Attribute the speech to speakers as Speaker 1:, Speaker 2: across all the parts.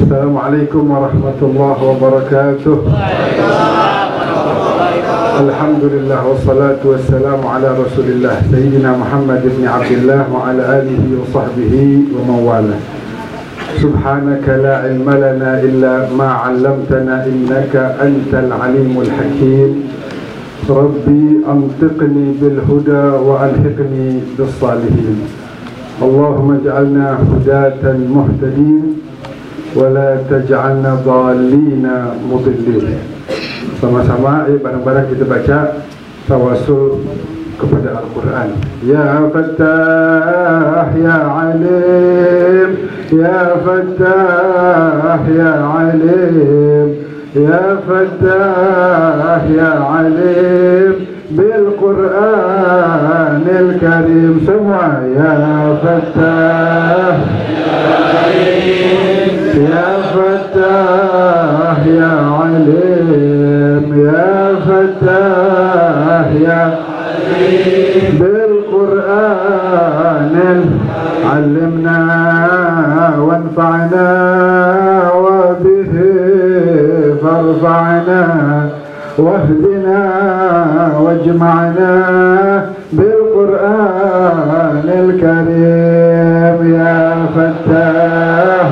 Speaker 1: Assalamualaikum warahmatullahi wabarakatuh. Alhamdulillah wassalatu wassalamu ala Rasulillah Sayyidina Muhammad ibn Abdullah wa ala alihi wa sahbihi wa mawala. Subhanaka la ilma lana illa ma 'allamtana innaka antal alimul hakim. Rabbi antiqni bil huda wa alhiqni bis salihin. Allahumma ij'alna hudatan muhtadin wa la taj'alna dhalina mudillin. Sama-sama bareng-bareng kita baca tawasul kepada Al-Quran. Ya Fattah ya Alim, ya Fattah ya Alim, ya Fattah ya Alim bil Qur'anil Karim. Semua ya Fattah ya Fattah ya Alim, ya Fattah ya Alim bil Qur'anil Allimna wanfa'na wa bihi farfa'na wahdina wajma'na bil Qur'anil Karim. Ya Fattah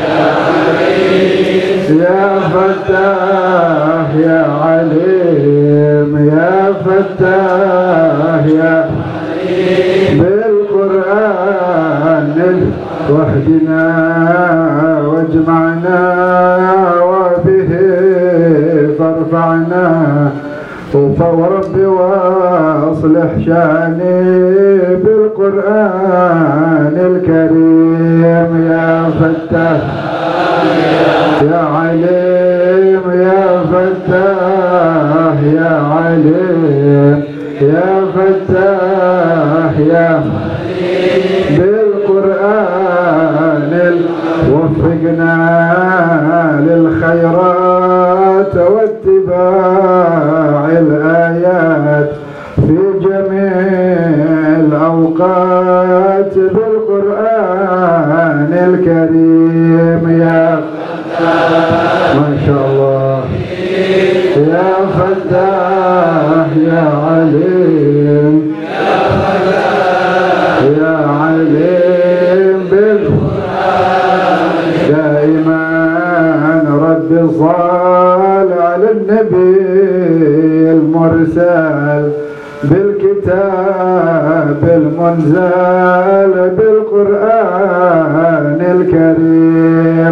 Speaker 1: ya Fattah ya Alim, ya Fattah ya Alim bil Qur'anil wahdina wajma'na wa bihi farfa'na ورب واصلح شاني بالقرآن الكريم. يا فتاح يا عليم، يا فتاح يا عليم، يا فتاح يا بالقرآن وفقنا للخيرات واتباع الآيات في جميع الأوقات بالقرآن الكريم. يا ما شاء الله يا فتاح يا عليم، يا عليم بالقرآن دائما رب صال على النبي المرسل بالكتاب المنزل بالقرآن الكريم.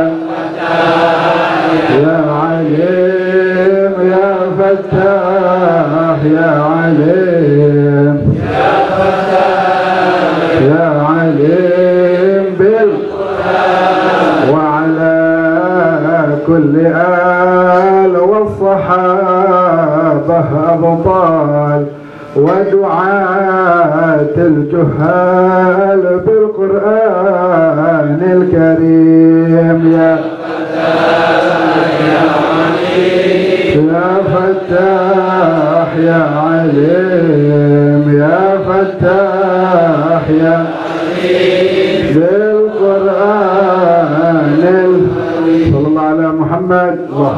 Speaker 1: يا عليم يا فتاح يا عليم، يا عليم بالقرآن وعلى كل آل والصحابة أبطال ودعاة الجهال بالقرآن الكريم. يا فتاح يا عليم، يا فتاح يا بالقرآن. Sallallahu ala Muhammad.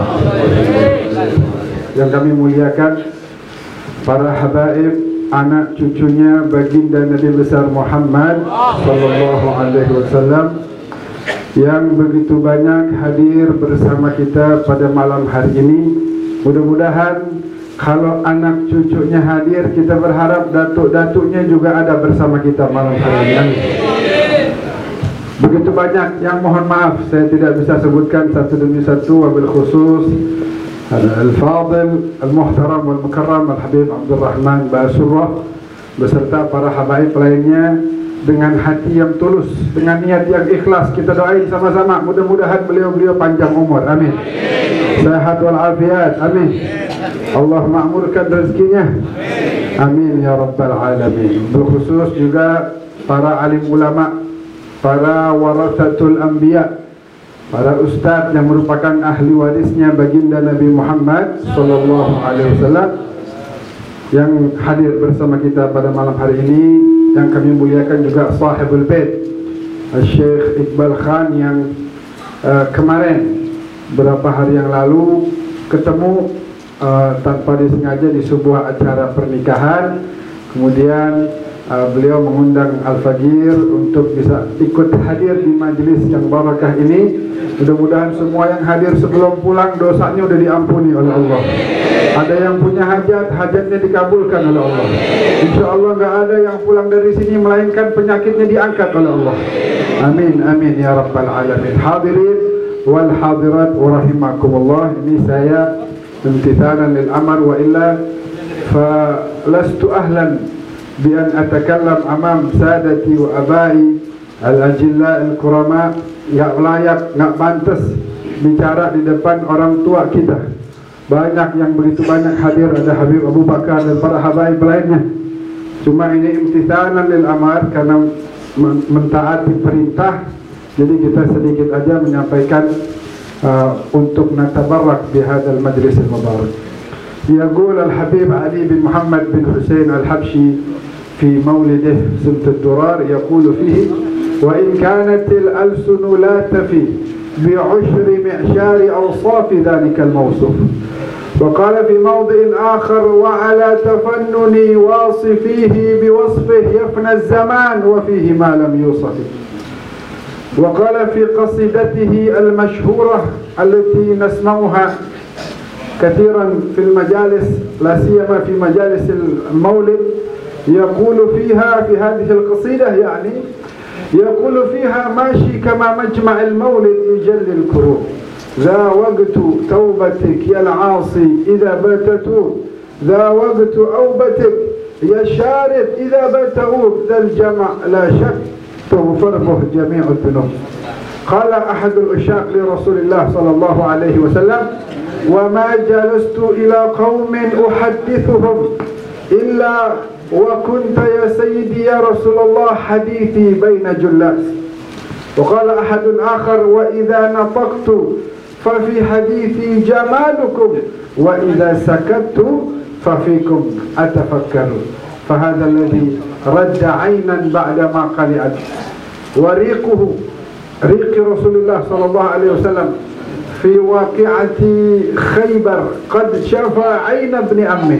Speaker 1: Yang kami muliakan para habaib, anak cucunya baginda Nabi besar Muhammad sallallahu alaihi wasallam yang begitu banyak hadir bersama kita pada malam hari ini. Mudah-mudahan kalau anak cucunya hadir, kita berharap datuk-datuknya juga ada bersama kita malam hari ini. Begitu banyak yang mohon maaf saya tidak bisa sebutkan satu demi satu, wabil khusus Al-Fadil Al-Muhtaram Wal-Mukarram Al-Habib Abdul Rahman Basurrah beserta para habaib lainnya. Dengan hati yang tulus, dengan niat yang ikhlas, kita doain sama-sama, mudah-mudahan beliau-beliau panjang umur, amin, sehat walafiat, amin, Allah makmurkan rezekinya, amin ya rabbal alamin. Berkhusus juga para alim ulama, para warasatul anbiya, para ustadz yang merupakan ahli warisnya baginda Nabi Muhammad sallallahu alaihi wasallam yang hadir bersama kita pada malam hari ini. Yang kami muliakan juga sahibul bait Syekh Iqbal Khan yang kemarin beberapa hari yang lalu ketemu tanpa disengaja di sebuah acara pernikahan. Kemudian beliau mengundang Al-Fagir untuk bisa ikut hadir di majelis yang barakah ini. Mudah-mudahan semua yang hadir sebelum pulang dosanya sudah diampuni oleh Allah. Ada yang punya hajat, hajatnya dikabulkan oleh Allah. Insya Allah nggak ada yang pulang dari sini melainkan penyakitnya diangkat oleh Allah. Amin, amin ya rabbal alamin. Hadirin wal hadirat wa rahimakumullah. Ini saya imtithalan lil amr wa illa falastu ahlan bi an atakallam amam sadati wa abai al-ajilla al-kurama. Nggak layak, nggak pantas bicara di depan orang tua kita. Banyak yang begitu banyak hadir, ada Habib Abu Bakar dan para habaib lainnya. Cuma ini imtithalan lil amar, karena mentaati perintah. Jadi kita sedikit aja menyampaikan untuk natabarrak di hadzal majlis al-mubarak. Yaqul al-Habib Ali bin Muhammad bin Hussein al-Habshi fi mawlidih Simt ad-Durar, yaqulu fihi وإن كانت الألسن لا تفي بعشر معشار أوصاف ذلك الموصوف. وقال في موضع آخر وعلى تفنن واصفيه بوصفه يفنى الزمان وفيه ما لم يوصف. وقال في قصيدته المشهورة التي نسمعها كثيرا في المجالس لا سيما في مجالس المولد، يقول فيها في هذه القصيدة يعني يقول فيها ماشي كما مجمع المولد يجلي الكروب، ذا وقت توبتك يا العاصي إذا بتتوب، ذا وقت أوبتك يا شارد إذا بتعوب، ذا الجمع لا شك تغفر به جميع الذنوب. قال أحد العشاق لرسول الله صلى الله عليه وسلم وما جلست إلى قوم أحدثهم إلا وكنت يا سيدي يا رسول الله حديثي بين جلاس. وقال أحد آخر وإذا نطقت ففي حديثي جمالكم وإذا سكت ففيكم أتفكر. فهذا الذي رد عينا بعدما قلعت، وريقه ريق رسول الله صلى الله عليه وسلم في واقعة خيبر قد شفى عين ابن أمه.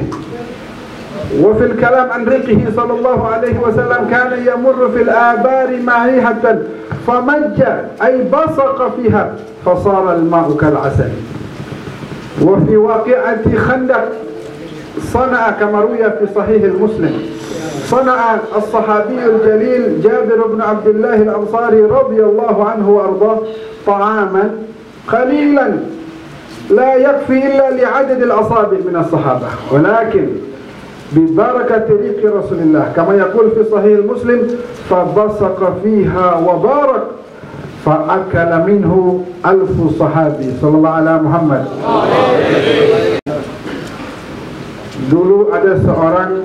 Speaker 1: وفي الكلام عن ريقه صلى الله عليه وسلم كان يمر في الآبار معيهة فمج أي بصق فيها فصار الماء كالعسل. وفي واقعة خندق صنع كما روي في صحيح المسلم، صنع الصحابي الجليل جابر بن عبد الله الأنصاري رضي الله عنه وأرضاه طعاما قليلا لا يكفي إلا لعدد الأصابع من الصحابة، ولكن ببركة ريق رسول الله كما يقول في صحيح المسلم فبصق فيها وبارك فأكل منه 1000 صحابي صلى الله على محمد. Dulu ada seorang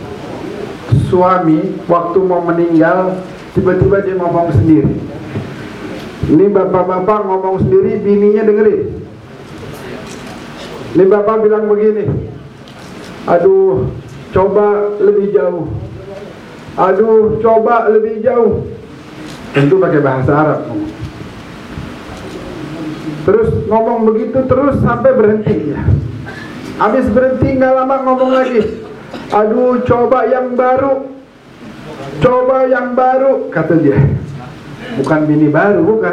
Speaker 1: suami waktu mau meninggal tiba-tiba dia ngomong sendiri. Ini bapak-bapak ngomong sendiri, bininya dengerin. Ini bapak bilang begini, aduh coba lebih jauh, aduh coba lebih jauh. Tentu pakai bahasa Arab. Terus ngomong begitu terus sampai berhenti ya. Habis berhenti nggak lama ngomong lagi, aduh coba yang baru, coba yang baru, kata dia. Bukan bini baru, bukan.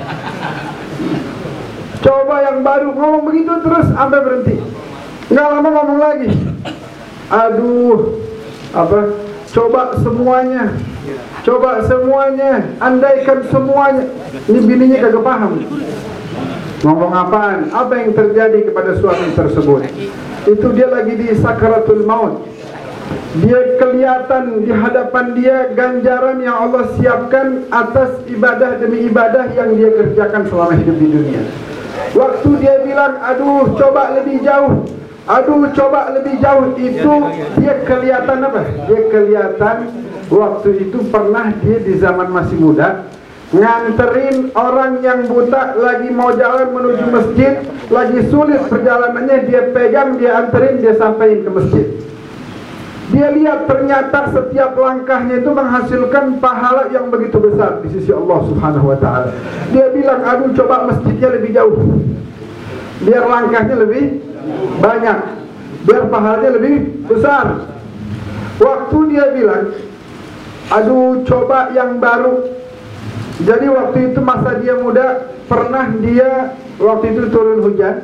Speaker 1: Coba yang baru, ngomong begitu terus sampai berhenti. Nggak lama ngomong lagi, aduh coba semuanya, coba semuanya, andaikan semuanya. Ini bininya kagak paham ngomong apaan, apa yang terjadi kepada suami tersebut. Itu dia lagi di sakaratul maut. Dia kelihatan di hadapan dia ganjaran yang Allah siapkan atas ibadah demi ibadah yang dia kerjakan selama hidup di dunia. Waktu dia bilang aduh coba lebih jauh, aduh coba lebih jauh, itu dia kelihatan apa? Dia kelihatan waktu itu pernah dia di zaman masih muda nganterin orang yang buta lagi mau jalan menuju masjid, lagi sulit perjalanannya, dia pegang, dia anterin, dia sampaikan ke masjid. Dia lihat ternyata setiap langkahnya itu menghasilkan pahala yang begitu besar di sisi Allah Subhanahu wa ta'ala. Dia bilang, aduh coba masjidnya lebih jauh, biar langkahnya lebih banyak, biar pahalanya lebih besar. Waktu dia bilang, aduh coba yang baru. Jadi waktu itu masa dia muda, pernah dia waktu itu turun hujan.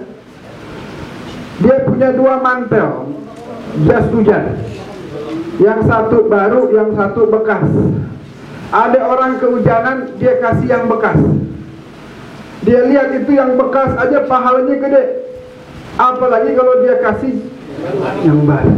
Speaker 1: Dia punya 2 mantel jas hujan. Yang satu baru, yang satu bekas. Ada orang kehujanan, dia kasih yang bekas. Dia lihat itu yang bekas aja pahalanya gede, apalagi kalau dia kasih yang baru.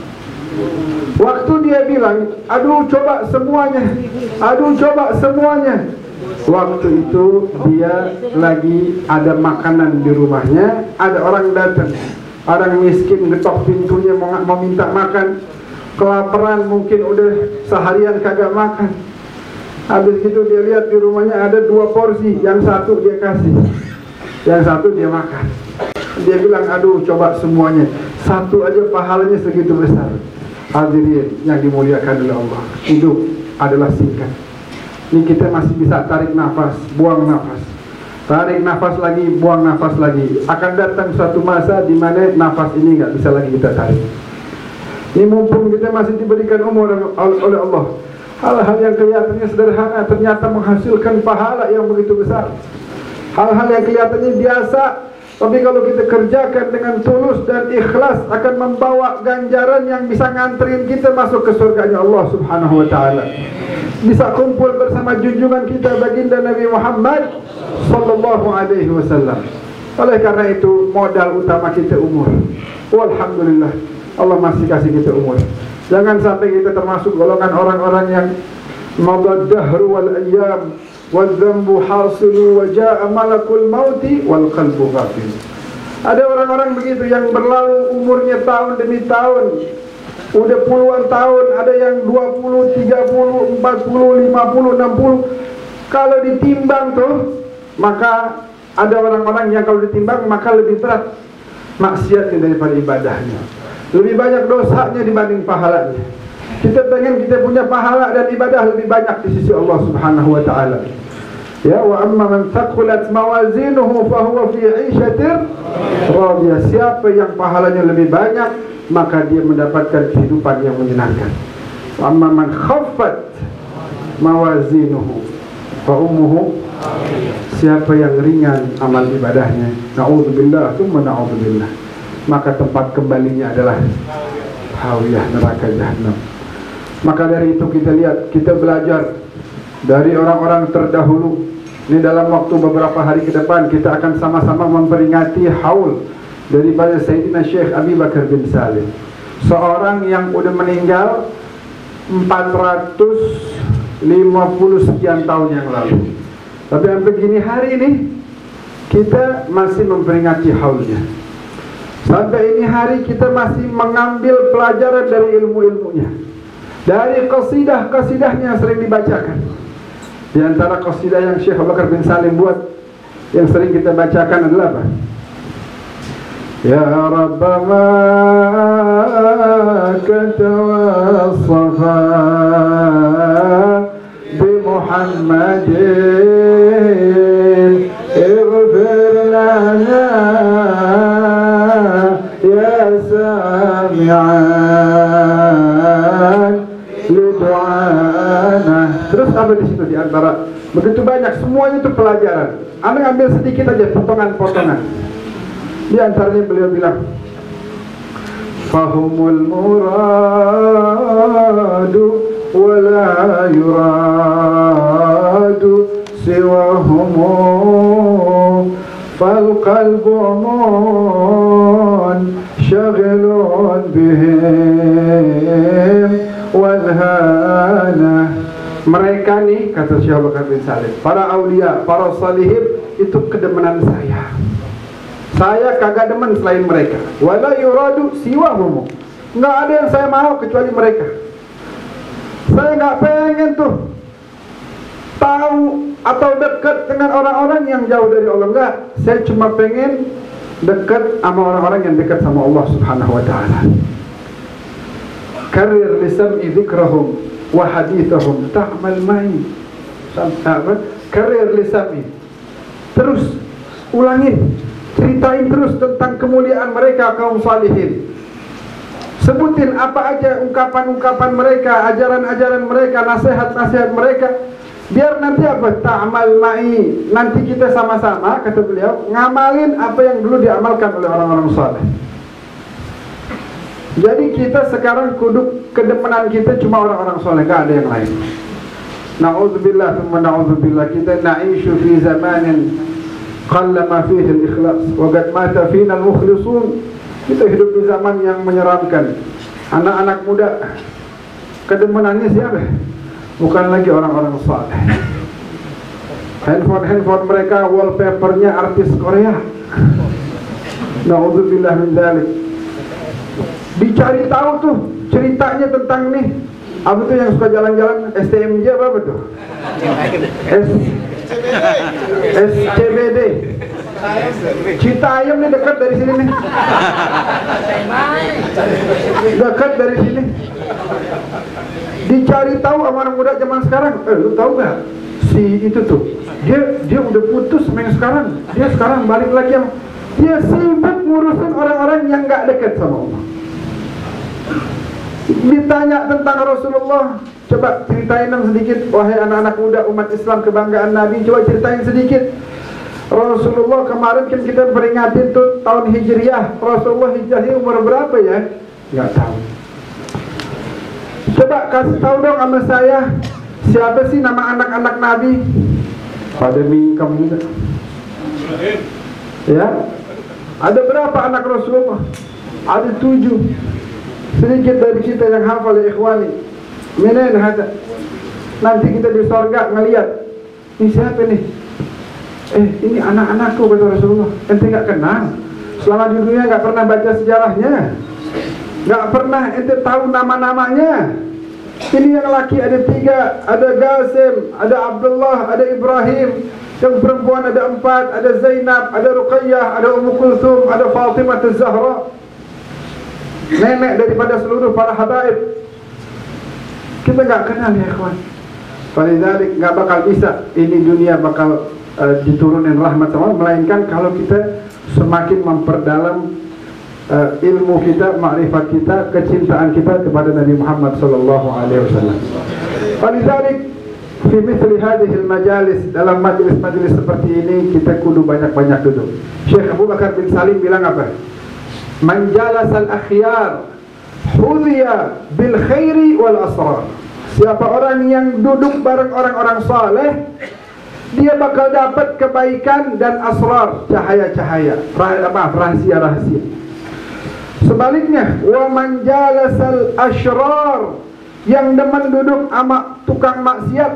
Speaker 1: Waktu dia bilang, aduh coba semuanya, aduh coba semuanya. Waktu itu dia lagi ada makanan di rumahnya, ada orang datang, orang miskin getok pintunya mau minta makan. Kelaparan, mungkin udah seharian kagak makan. Habis itu dia lihat di rumahnya ada 2 porsi, yang satu dia kasih, yang satu dia makan. Dia bilang, aduh coba semuanya, satu aja pahalanya segitu besar. Hadirin yang dimuliakan oleh Allah, hidup adalah singkat. Ini kita masih bisa tarik nafas, buang nafas, tarik nafas lagi, buang nafas lagi. Akan datang suatu masa di mana nafas ini nggak bisa lagi kita tarik. Ini mumpung kita masih diberikan umur oleh Allah, hal-hal yang kelihatannya sederhana ternyata menghasilkan pahala yang begitu besar. Hal-hal yang kelihatannya biasa, tapi kalau kita kerjakan dengan tulus dan ikhlas akan membawa ganjaran yang bisa nganterin kita masuk ke surganya Allah Subhanahu wa ta'ala. Bisa kumpul bersama junjungan kita baginda Nabi Muhammad sallallahu alaihi wasallam. Oleh karena itu modal utama kita umur. Walhamdulillah, Allah masih kasih kita umur. Jangan sampai kita termasuk golongan orang-orang yang madad dahru wal ayyam wal dhanbu hasilu wa jaa malakul mauti wal qalbu ghafil. Ada orang-orang begitu yang berlalu umurnya tahun demi tahun, udah puluhan tahun, ada yang 20, 30, 40, 50, 60. Kalau ditimbang tuh, maka ada orang-orang yang kalau ditimbang maka lebih berat maksiatnya daripada ibadahnya. Lebih banyak dosanya dibanding pahalanya. Kita pengen kita punya pahala dan ibadah lebih banyak di sisi Allah Subhanahu wa ta'ala. Ya, wa amma man thaqulat mawazinuhu fahuwa fi 'ishatin radiyah. Siapa yang pahalanya lebih banyak, maka dia mendapatkan kehidupan yang menyenangkan. Wa amma man khaffat mawazinuhu fa ummuhu. Siapa yang ringan amal ibadahnya, na'udzubillah tsumma na'udzubillah, maka tempat kembalinya adalah hawiyah, neraka jahanam. Maka dari itu kita lihat, kita belajar dari orang-orang terdahulu. Ini dalam waktu beberapa hari ke depan kita akan sama-sama memperingati haul daripada Sayyidina Syekh Abi Bakar bin Salim, seorang yang udah meninggal 450 sekian tahun yang lalu. Tapi sampai gini hari ini kita masih memperingati haulnya. Sampai ini hari kita masih mengambil pelajaran dari ilmu-ilmunya, dari qasidah-qasidahnya yang sering dibacakan. Di antara qasidah yang Syekh Abu Bakar bin Salim buat yang sering kita bacakan adalah apa? Ya Rabbama katawassafa bi Muhammadin ighfir lana ya sami'an lidu'ana. Terus apa di situ di antara begitu banyak, semuanya itu pelajaran. Anda ambil sedikit aja potongan-potongan. Di antaranya beliau bilang, fahumul muradu wa la yuradu siwahumu fal qalbu amun syaghilun bihim wadhana. Mereka nih, kata Syekh Abu Bakar bin Salim, para aulia, para salihin, itu kedemenan saya. Saya kagak demen selain mereka. Wala yuradu siwahum. Nggak ada yang saya mau kecuali mereka. Saya nggak pengen tuh tahu atau dekat dengan orang-orang yang jauh dari Allah. Enggak. Saya cuma pengen dekat sama orang-orang yang dekat sama Allah Subhanahu wa ta'ala. Karir lisam'i dzikrahum wa hadithahum ta'mal ma'i. Karir lisam'i, terus ulangin, ceritain terus tentang kemuliaan mereka kaum salihin. Sebutin apa aja ungkapan-ungkapan mereka, ajaran-ajaran mereka, nasihat-nasihat mereka. Biar nanti apa? Ta'mal ma'i, nanti kita sama-sama, kata beliau, ngamalin apa yang dulu diamalkan oleh orang-orang saleh. Jadi kita sekarang kudu kedepanan kita cuma orang-orang saleh, gak ada yang lain. Na'udzubillah thumma na'udzubillah, kita na'ishu fi zamanin qalla ma fihi al-ikhlas wa qad mata fina al-mukhlisun. Kita hidup di zaman yang menyeramkan. Anak-anak muda kedemenannya siapa? Bukan lagi orang-orang saleh. Handphone mereka wallpapernya artis Korea. Na'udzubillah min dzalik. Dicari tahu tuh ceritanya tentang nih. Apa tuh yang suka jalan-jalan STMJ apa tuh? SCBD. Citayam nih dekat dari sini nih. Dekat dari sini. Dicari tahu sama anak muda zaman sekarang. Lu tahu gak? Si itu tuh, dia udah putus sama yang sekarang. Dia sekarang balik lagi yang dia sibuk ngurusin orang-orang yang gak dekat sama Allah. Ditanya tentang Rasulullah, coba ceritain dong sedikit, wahai anak-anak muda umat Islam kebanggaan Nabi, coba ceritain sedikit. Rasulullah kemarin kan kita peringatin tuh tahun Hijriah. Rasulullah hijrahnya umur berapa ya? Nggak tahu. Coba kasih tahu dong sama saya, siapa sih nama anak-anak Nabi? Pada mingkem juga. Ya, ada berapa anak Rasulullah? Ada 7. Sedikit dari kita yang hafal ya ikhwani. Menen hada. Nanti kita di sorga ngelihat, ini siapa nih? Ini anak-anakku, kata Rasulullah. Ente gak kenal, selama di dunia gak pernah baca sejarahnya, gak pernah ente tahu nama-namanya. Ini yang laki ada 3, ada Qasim, ada Abdullah, ada Ibrahim. Yang perempuan ada 4, ada Zainab, ada Ruqayyah, ada Ummu Kulthum, ada Fatimah Az-Zahra. Nenek daripada seluruh para habaib. Kita gak kenal ya ikhwan. Walidalik gak bakal bisa ini dunia bakal diturunin rahmat Allah, melainkan kalau kita semakin memperdalam ilmu kita, makrifat kita, kecintaan kita kepada Nabi Muhammad sallallahu alaihi wasallam. Walidalik fi mithli hadhihi al-majalis, dalam majlis-majlis seperti ini kita kudu banyak-banyak duduk. Syekh Abu Bakar bin Salim bilang apa? Man jalasal akhyar hudhiya bil khairi wal asrar. Siapa orang yang duduk bareng orang-orang saleh, dia bakal dapat kebaikan dan asrar, cahaya-cahaya, rahasia-rahasia. Sebaliknya, wa man jalasal asyrar, yang demen duduk sama tukang maksiat,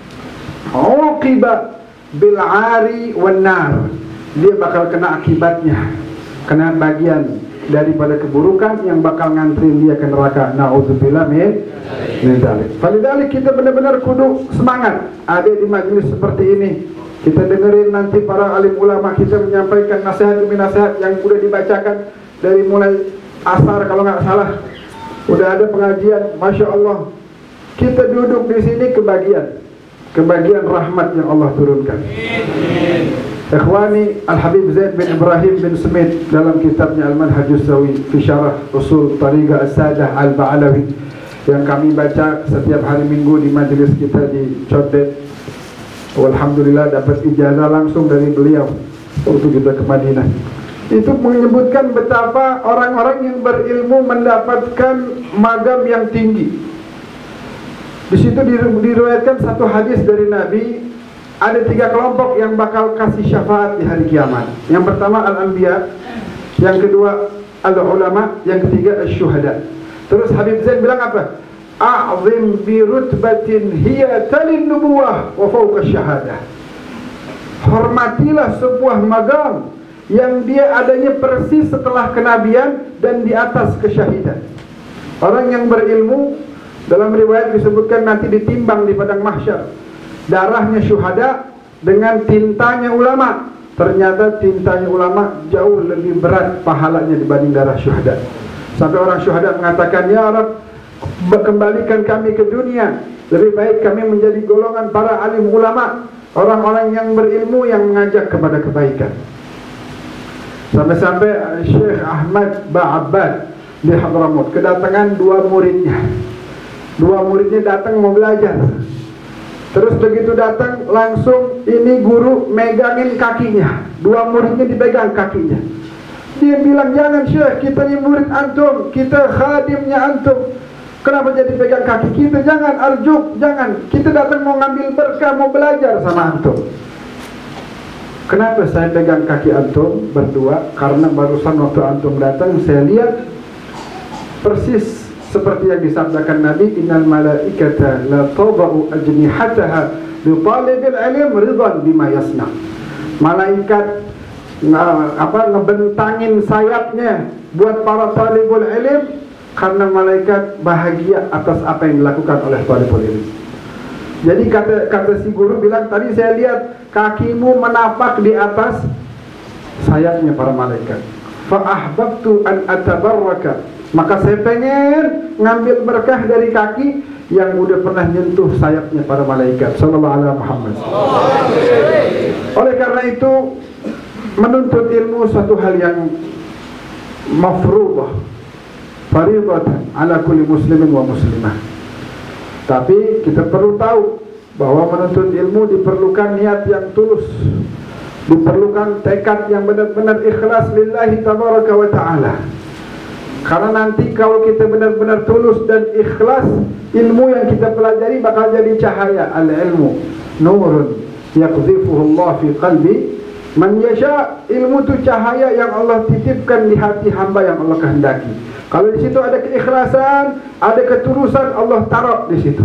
Speaker 1: uqiba bil ari wan nar, dia bakal kena akibatnya, kena bagian daripada keburukan yang bakal nganterin dia ke neraka. Na'udzubillah min dzalik. Falidalik kita benar-benar kudu semangat ada di majelis seperti ini. Kita dengerin nanti para alim ulama kita menyampaikan nasihat demi nasihat yang sudah dibacakan dari mulai asar kalau nggak salah. Udah ada pengajian, masya Allah. Kita duduk di sini kebagian rahmat yang Allah turunkan. Ikhwani, Al-Habib Zaid bin Ibrahim bin Smith dalam kitabnya Al-Manhajus Sawi fi Syarah Usul Tariqah As-Sadah Al-Ba'alawi yang kami baca setiap hari Minggu di majelis kita di Condet. Alhamdulillah dapat ijazah langsung dari beliau waktu kita ke Madinah. Itu menyebutkan betapa orang-orang yang berilmu mendapatkan magam yang tinggi. Di situ diriwayatkan satu hadis dari Nabi. Ada 3 kelompok yang bakal kasih syafaat di hari kiamat. Yang pertama al-anbiya, yang kedua al-ulama, yang ketiga asy-syuhada. Terus Habib Zain bilang apa? A'zim bi rutbatin hiya talin nubuwah wa fawqa syahadah. Hormatilah sebuah magam yang dia adanya persis setelah kenabian dan di atas kesyahidan. Orang yang berilmu, dalam riwayat disebutkan nanti ditimbang di padang mahsyar. Darahnya syuhada dengan tintanya ulama. Ternyata tintanya ulama jauh lebih berat pahalanya dibanding darah syuhada. Sampai orang syuhada mengatakan, ya Rabb, kembalikan kami ke dunia. Lebih baik kami menjadi golongan para alim ulama, orang-orang yang berilmu yang mengajak kepada kebaikan. Sampai-sampai Syekh Ahmad Ba'abbad di Hadramut kedatangan dua muridnya. Dua muridnya datang mau belajar. Terus begitu datang langsung ini guru megangin kakinya. Dua muridnya dipegang kakinya. Dia bilang, jangan Syekh, kita ini murid antum, kita khadimnya antum. Kenapa jadi pegang kaki kita? Jangan, arjuk, jangan. Kita datang mau ngambil berkah, mau belajar sama antum. Kenapa saya pegang kaki antum berdua? Karena barusan waktu antum datang saya lihat persis seperti yang disabdakan Nabi, innal malaikata la tadau ajnihataha li talibil ilm ridwan bima yasna. Malaikat ngebentangin sayapnya buat para talibul ilm karena malaikat bahagia atas apa yang dilakukan oleh talibul ilm. Jadi kata si guru bilang, tadi saya lihat kakimu menapak di atas sayapnya para malaikat. Fa ahbabtu an atabarraka. Maka saya pengen ngambil berkah dari kaki yang udah pernah nyentuh sayapnya para malaikat. Sallallahu alaihi Muhammad. Oleh karena itu, menuntut ilmu suatu hal yang mafruḍah, fariidatan ala kulli muslimin wa muslimah. Tapi kita perlu tahu bahwa menuntut ilmu diperlukan niat yang tulus, diperlukan tekad yang benar-benar ikhlas lillahi tabaraka wa ta'ala. Karena nanti kalau kita benar-benar tulus dan ikhlas, ilmu yang kita pelajari bakal jadi cahaya. Al-ilmu nurun yaqdhifuhu Allah fi qalbi man yasha. Ilmu itu cahaya yang Allah titipkan di hati hamba yang Allah kehendaki. Kalau di situ ada keikhlasan, ada ketulusan, Allah taruh di situ.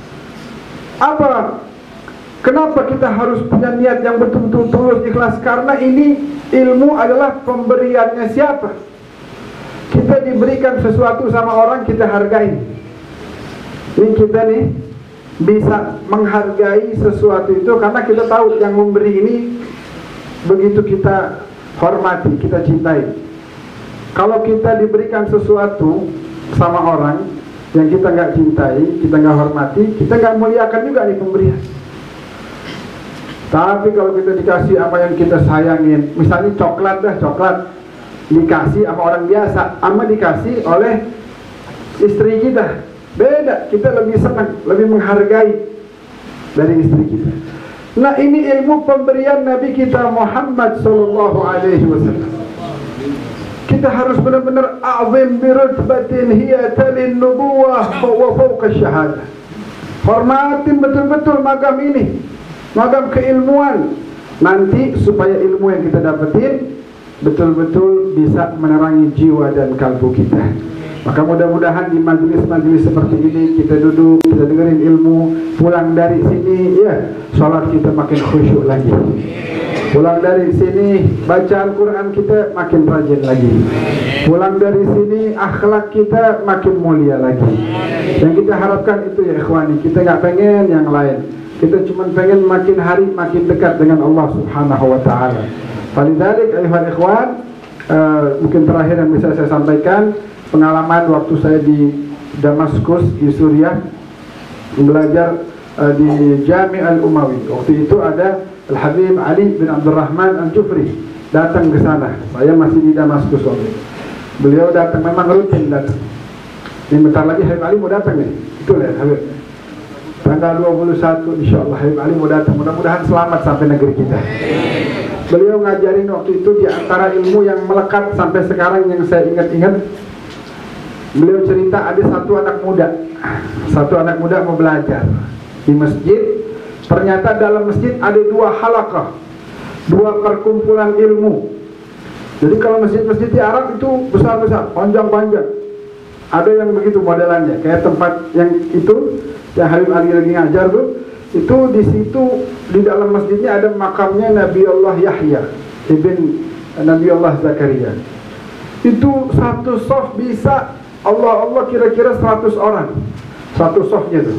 Speaker 1: Apa? Kenapa kita harus punya niat yang betul-betul tulus ikhlas? Karena ini ilmu adalah pemberiannya siapa? Kita diberikan sesuatu sama orang, kita hargai. Ini kita nih bisa menghargai sesuatu itu karena kita tahu yang memberi ini begitu kita hormati, kita cintai. Kalau kita diberikan sesuatu sama orang yang kita nggak cintai, kita nggak hormati, kita nggak muliakan juga nih pemberian. Tapi kalau kita dikasih apa yang kita sayangin, misalnya coklat dah, coklat dikasih sama orang biasa, sama dikasih oleh istri kita, beda. Kita lebih senang, lebih menghargai dari istri kita. Nah, ini ilmu pemberian Nabi kita Muhammad sallallahu alaihi wasallam. Kita harus benar-benar a'zim bi rutbatin hiya talin nubuwah wa fawqa syahadah. Hormatin betul-betul magam ini, magam keilmuan. Nanti supaya ilmu yang kita dapetin betul-betul bisa menerangi jiwa dan kalbu kita. Maka mudah-mudahan di majelis-majelis seperti ini kita duduk, kita dengerin ilmu, pulang dari sini ya sholat kita makin khusyuk lagi. Pulang dari sini baca Al-Quran kita makin rajin lagi. Pulang dari sini akhlak kita makin mulia lagi. Yang kita harapkan itu ya ikhwani, kita nggak pengen yang lain. Kita cuma pengen makin hari makin dekat dengan Allah Subhanahu wa ta'ala. Falidzalik ayuhal ikhwan, mungkin terakhir yang bisa saya sampaikan, pengalaman waktu saya di Damaskus di Suriah belajar di Jami' Al-Umawi. Waktu itu ada Al-Habib Ali bin Abdurrahman Al-Jufri datang ke sana. Saya masih di Damaskus waktu itu. Beliau datang, memang rutin datang. Ini bentar lagi Habib Ali mau datang nih. Itu lihat Habib. Tanggal 21 insyaallah Habib Ali mau datang. Mudah-mudahan selamat sampai negeri kita. Beliau ngajarin waktu itu di antara ilmu yang melekat sampai sekarang yang saya ingat-ingat. Beliau cerita ada satu anak muda mau belajar di masjid. Ternyata dalam masjid ada dua halaqah, dua perkumpulan ilmu. Jadi kalau masjid-masjid di Arab itu besar-besar, panjang-panjang. Ada yang begitu modelannya, kayak tempat yang itu yang Habib Ali lagi ngajar tuh. Itu di situ di dalam masjidnya ada makamnya Nabi Allah Yahya ibn Nabi Allah Zakaria. Itu satu sof bisa Allah kira-kira 100 orang. Satu sofnya tuh.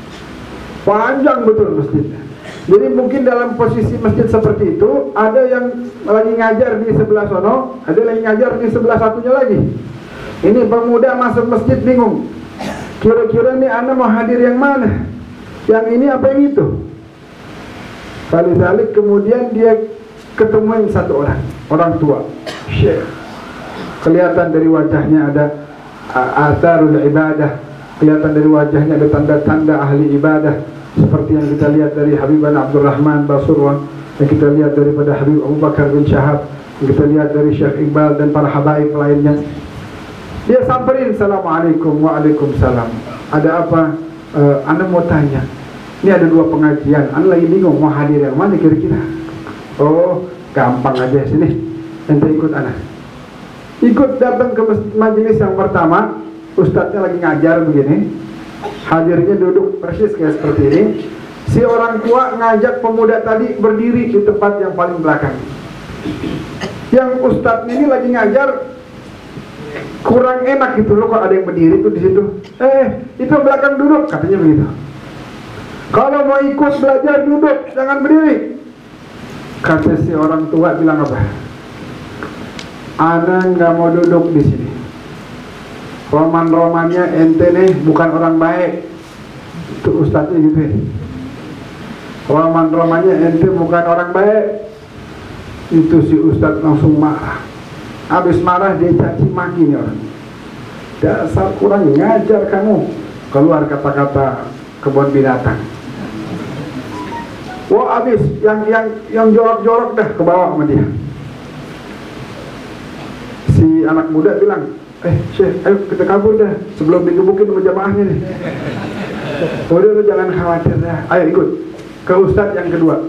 Speaker 1: Panjang betul masjidnya. Jadi mungkin dalam posisi masjid seperti itu ada yang lagi ngajar di sebelah sono, ada lagi ngajar di sebelah satunya lagi. Ini pemuda masuk masjid bingung. kira-kira nih anak mau hadir yang mana? Yang ini apa yang itu? Kali-kali kemudian dia ketemu satu orang tua, syekh. Kelihatan dari wajahnya ada atharul ibadah, kelihatan dari wajahnya ada tanda-tanda ahli ibadah, seperti yang kita lihat dari Habibana Abdurrahman Basurwan, yang kita lihat daripada Habib Abu Bakar bin Syahab, yang kita lihat dari Syekh Iqbal dan para habaib lainnya. Dia samperin, Assalamualaikum. Waalaikumsalam. Ada apa? Anda mau tanya, ini ada 2 pengajian, Anda lagi bingung mau hadir yang mana kira-kira? Oh, gampang aja, sini ente ikut anak. Ikut datang ke majelis yang pertama, ustadznya lagi ngajar begini, hadirnya duduk persis kayak seperti ini. Si orang tua ngajak pemuda tadi berdiri di tempat yang paling belakang. Yang ustadznya ini lagi ngajar, kurang enak gitu loh, kok ada yang berdiri tuh di situ. Itu belakang duduk, katanya begitu. Kalau mau ikut belajar duduk, jangan berdiri. Kata si orang tua bilang apa? Ana nggak mau duduk di sini. Roman-romannya ente nih bukan orang baik. Itu ustadznya gitu ya. Roman-romannya ente bukan orang baik. Itu si ustadz langsung marah. Habis marah dia caci maki nih orang. Dasar kurang ngajar kamu. Keluar kata-kata kebun binatang. Wah, habis yang jorok-jorok dah ke bawah sama dia. Si anak muda bilang, Syekh, ayo kita kabur dah sebelum digebukin sama jamaahnya nih. Udah lu jangan khawatir dah. Ayo ikut ke ustadz yang kedua.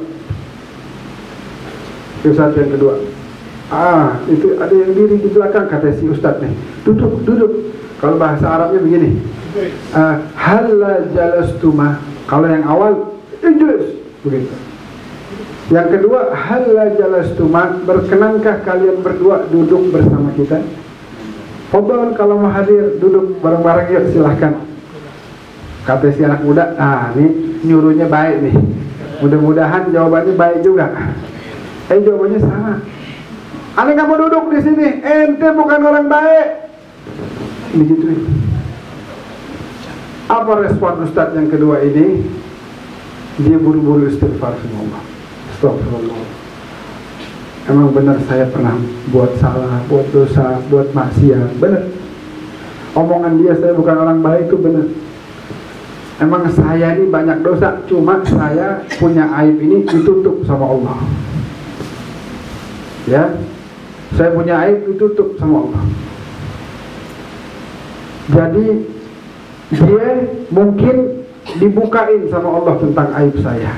Speaker 1: Ustadz yang kedua. Itu ada yang diri di belakang, kata si ustadz nih. Duduk. Kalau bahasa Arabnya begini. Halla jalastuma. Kalau yang awal, ijlis. Begitu. Yang kedua, halla jalastuma, berkenankah kalian berdua duduk bersama kita? Fadhal, kalau mau hadir duduk bareng-bareng yuk, silahkan. Kata si anak muda, ini nyuruhnya baik nih. Mudah-mudahan jawabannya baik juga. Jawabannya sama. Ane nggak mau duduk di sini, ente bukan orang baik. Begituin. Apa respon ustadz yang kedua ini? Dia buru-buru istighfar sama Allah. Astagfirullah. Emang benar saya pernah buat salah, buat dosa, buat maksiat. Benar. Omongan dia saya bukan orang baik itu benar. Emang saya ini banyak dosa, cuma saya punya aib ini ditutup sama Allah. Ya, saya punya aib ditutup sama Allah. Jadi dia mungkin dibukain sama Allah tentang aib saya.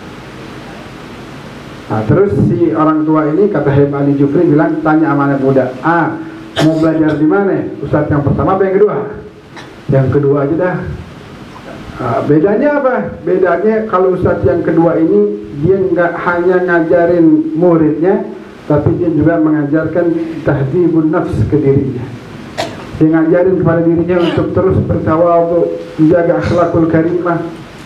Speaker 1: Nah, terus si orang tua ini, kata Habib Ali Jufri bilang, tanya sama anak muda, mau belajar di mana? Ustadz yang pertama apa yang kedua? Yang kedua aja dah. Bedanya apa? Bedanya kalau ustadz yang kedua ini dia nggak hanya ngajarin muridnya, tapi dia juga mengajarkan tahdzibun nafs ke dirinya. Dia ngajarin kepada dirinya untuk terus bertawadhu, menjaga akhlakul karimah.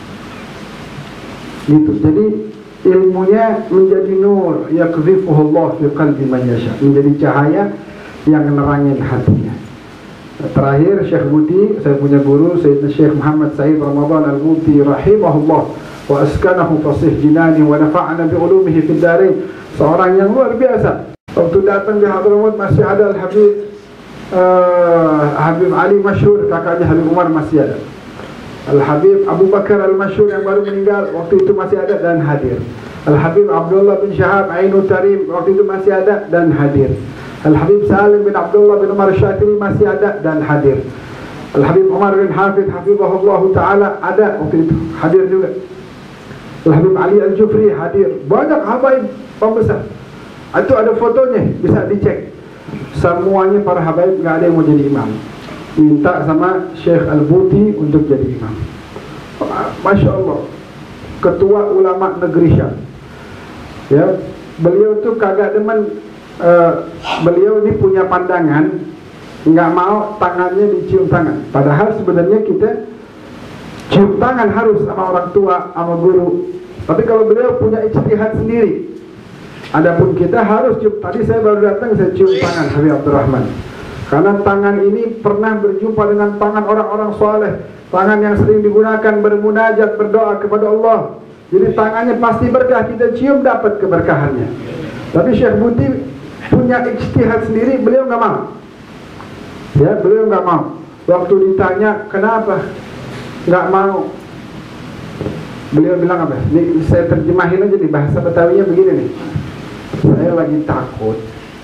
Speaker 1: Gitu. Jadi ilmunya menjadi nur, yaqdhifuhullah fi qalbi man yasha, menjadi cahaya yang menerangin hatinya. Terakhir Syekh Buti, saya punya guru Sayyidina Syekh Muhammad Said Ramadan Al-Buti rahimahullah wa askanahu fasih jinani wa nafa'ana bi ulumihi fid darain. Seorang yang luar biasa. Waktu datang di Hadramaut masih ada Al-Habib Habib Ali Masyhur, kakaknya Habib Umar masih ada. Al-Habib Abu Bakar Al-Masyhur yang baru meninggal waktu itu masih ada dan hadir. Al-Habib Abdullah bin Syahab Ainul Tarim waktu itu masih ada dan hadir. Al-Habib Salim bin Abdullah bin Umar Syatiri masih ada dan hadir. Al-Habib Umar bin Hafid hafizahullah ta'ala ada waktu itu, hadir juga. Al-Habib Ali Al-Jufri hadir. Banyak habaib pembesar. Itu ada fotonya, bisa dicek. Semuanya para habaib, nggak ada yang mau jadi imam. Minta sama Syekh Al-Buti untuk jadi imam. Masya Allah. Ketua ulama negeri Syam. Ya, beliau tuh kagak demen. Beliau ini punya pandangan nggak mau tangannya dicium tangan. Padahal sebenarnya kita cium tangan harus sama orang tua, sama guru. Tapi kalau beliau punya ijtihad sendiri. Adapun kita harus cium. Tadi saya baru datang, saya cium tangan Habib Abdurrahman. Karena tangan ini pernah berjumpa dengan tangan orang-orang soleh, tangan yang sering digunakan bermunajat, berdoa kepada Allah. Jadi tangannya pasti berkah, kita cium dapat keberkahannya. Tapi Syekh Buti punya ijtihad sendiri, beliau nggak mau. Ya, beliau nggak mau. Waktu ditanya kenapa nggak mau, beliau bilang apa? Ini saya terjemahin aja nih, bahasa Betawinya begini nih. Saya lagi takut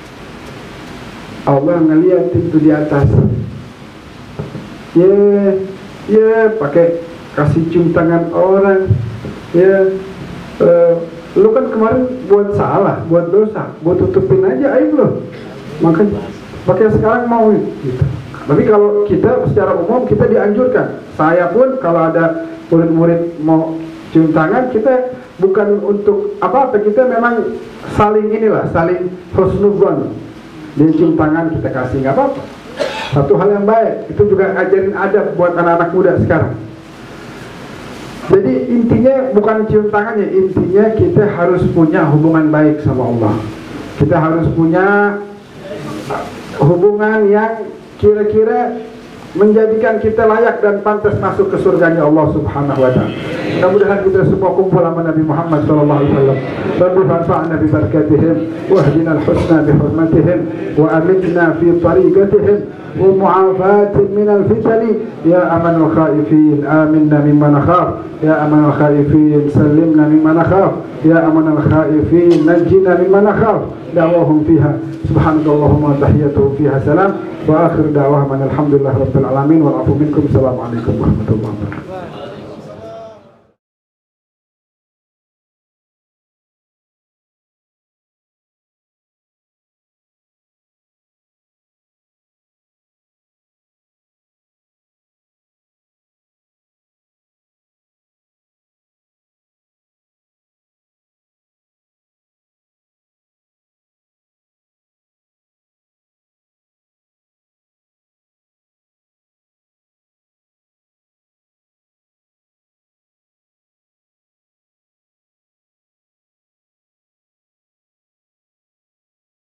Speaker 1: Allah ngeliat itu di atas. Pakai kasih cium tangan orang. Lu kan kemarin buat salah, buat dosa, buat tutupin aja aib lo. Makanya pakai sekarang mau gitu. Tapi kalau kita secara umum kita dianjurkan. Saya pun kalau ada murid-murid mau cium tangan, kita bukan untuk apa-apa, kita memang saling inilah, saling husnudzon. Dia cium tangan kita kasih, nggak apa-apa. Satu hal yang baik. Itu juga ajarin adab buat anak-anak muda sekarang. Jadi intinya bukan cium tangannya, intinya kita harus punya hubungan baik sama Allah. Kita harus punya hubungan yang kira-kira menjadikan kita layak dan pantas masuk ke surganya Allah Subhanahu wa ta'ala. Mudah-mudahan kita semua kumpul sama Nabi Muhammad sallallahu alaihi wasallam. Rabbi fanfa'na bi barakatihim wa hdina al-husna bi hurmatihim wa amitna fi tariqatihim wa mu'afatin min al-fitani ya aman al-khaifin aminna mimma nakhaf ya aman al-khaifin sallimna mimma nakhaf ya aman al-khaifin najjina mimma nakhaf da'wahum fiha subhanakallahumma wa tahiyyatuhum fiha salam wa akhir da'wahum alhamdulillah rabbil alamin wa afu minkum. Assalamualaikum warahmatullahi wabarakatuh.